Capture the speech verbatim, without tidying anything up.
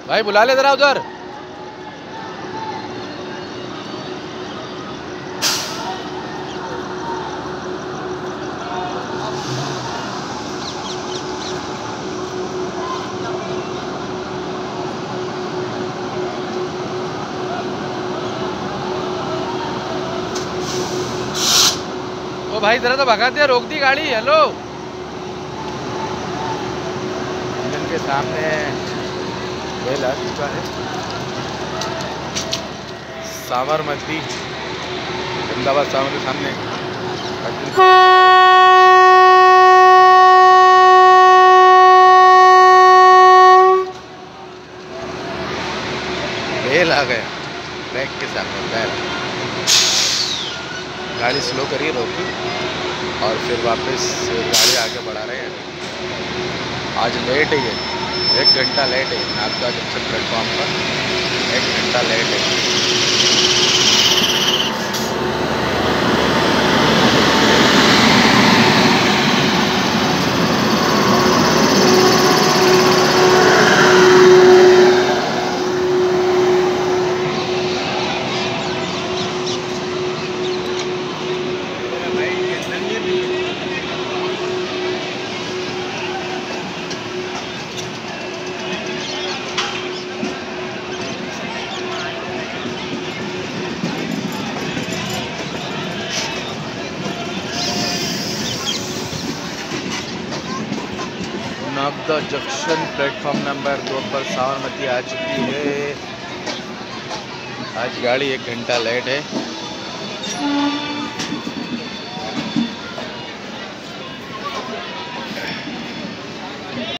भाई बुला ले जरा उधर। ओ भाई जरा तो भगा दिया, रोक दी गाड़ी। हेलो, इंजन के सामने बेल आ चुका है। साबरमती, अहमदाबाद साबरमती सामने बेल आ गया। ट्रैक के सामने बेल। गाड़ी स्लो करिए, रोकी और फिर वापस गाड़ी आगे बढ़ा रहे हैं। आज लेट है, ये एक घंटा लेट है। नागदा जंक्शन प्लेटफॉर्म पर एक घंटा लेट है। नागदा जंक्शन प्लेटफॉर्म नंबर दो पर साबरमती आ चुकी है। आज गाड़ी एक घंटा लेट है।